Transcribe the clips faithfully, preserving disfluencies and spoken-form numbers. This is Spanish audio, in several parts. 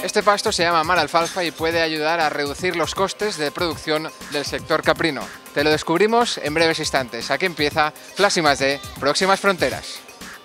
Este pasto se llama mar alfalfa y puede ayudar a reducir los costes de producción del sector caprino. Te lo descubrimos en breves instantes. Aquí empieza Flash I más D, Próximas Fronteras.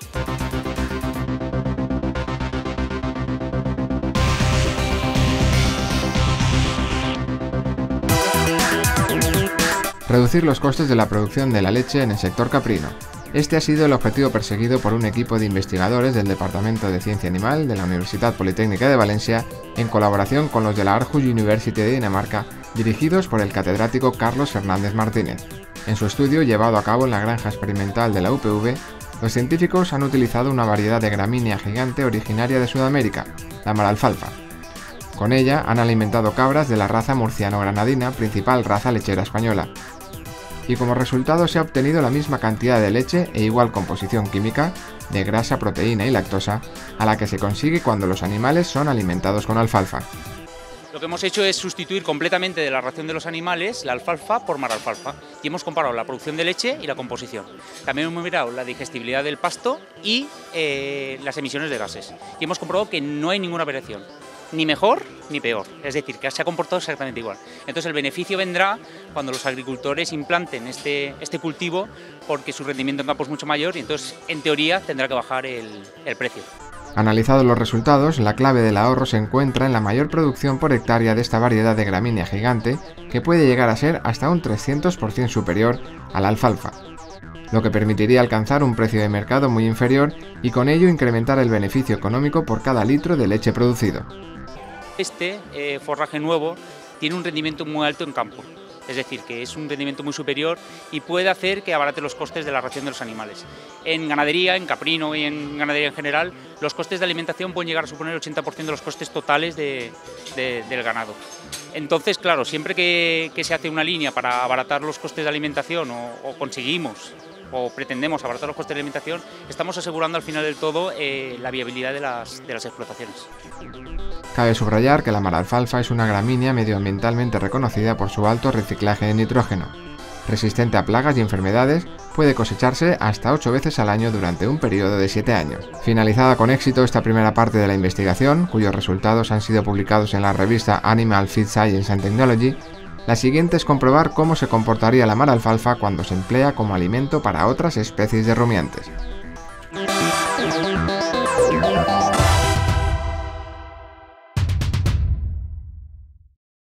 Reducir los costes de la producción de la leche en el sector caprino. Este ha sido el objetivo perseguido por un equipo de investigadores del Departamento de Ciencia Animal de la Universidad Politécnica de Valencia, en colaboración con los de la Aarhus University de Dinamarca, dirigidos por el catedrático Carlos Fernández Martínez. En su estudio, llevado a cabo en la granja experimental de la U P V, los científicos han utilizado una variedad de gramínea gigante originaria de Sudamérica, la mar alfalfa. Con ella han alimentado cabras de la raza murciano-granadina, principal raza lechera española. Y como resultado se ha obtenido la misma cantidad de leche e igual composición química, de grasa, proteína y lactosa, a la que se consigue cuando los animales son alimentados con alfalfa. Lo que hemos hecho es sustituir completamente de la ración de los animales la alfalfa por mar alfalfa y hemos comparado la producción de leche y la composición. También hemos mirado la digestibilidad del pasto y eh, las emisiones de gases y hemos comprobado que no hay ninguna variación, ni mejor ni peor, es decir, que se ha comportado exactamente igual. Entonces el beneficio vendrá cuando los agricultores implanten este, este cultivo, porque su rendimiento en campo es mucho mayor y entonces en teoría tendrá que bajar el, el precio. Analizados los resultados, la clave del ahorro se encuentra en la mayor producción por hectárea de esta variedad de gramínea gigante, que puede llegar a ser hasta un trescientos por ciento superior a la alfalfa, lo que permitiría alcanzar un precio de mercado muy inferior y con ello incrementar el beneficio económico por cada litro de leche producido. Este eh, forraje nuevo tiene un rendimiento muy alto en campo, es decir, que es un rendimiento muy superior y puede hacer que abarate los costes de la ración de los animales. En ganadería, en caprino y en ganadería en general, los costes de alimentación pueden llegar a suponer el ochenta por ciento de los costes totales de, de, del ganado. Entonces, claro, siempre que, que se hace una línea para abaratar los costes de alimentación o, o conseguimos o pretendemos abaratar los costes de alimentación, estamos asegurando al final del todo eh, la viabilidad de las, de las explotaciones. Cabe subrayar que la mar alfalfa es una gramínea medioambientalmente reconocida por su alto reciclaje de nitrógeno. Resistente a plagas y enfermedades, puede cosecharse hasta ocho veces al año durante un periodo de siete años. Finalizada con éxito esta primera parte de la investigación, cuyos resultados han sido publicados en la revista Animal Feed Science and Technology, la siguiente es comprobar cómo se comportaría la mar alfalfa cuando se emplea como alimento para otras especies de rumiantes.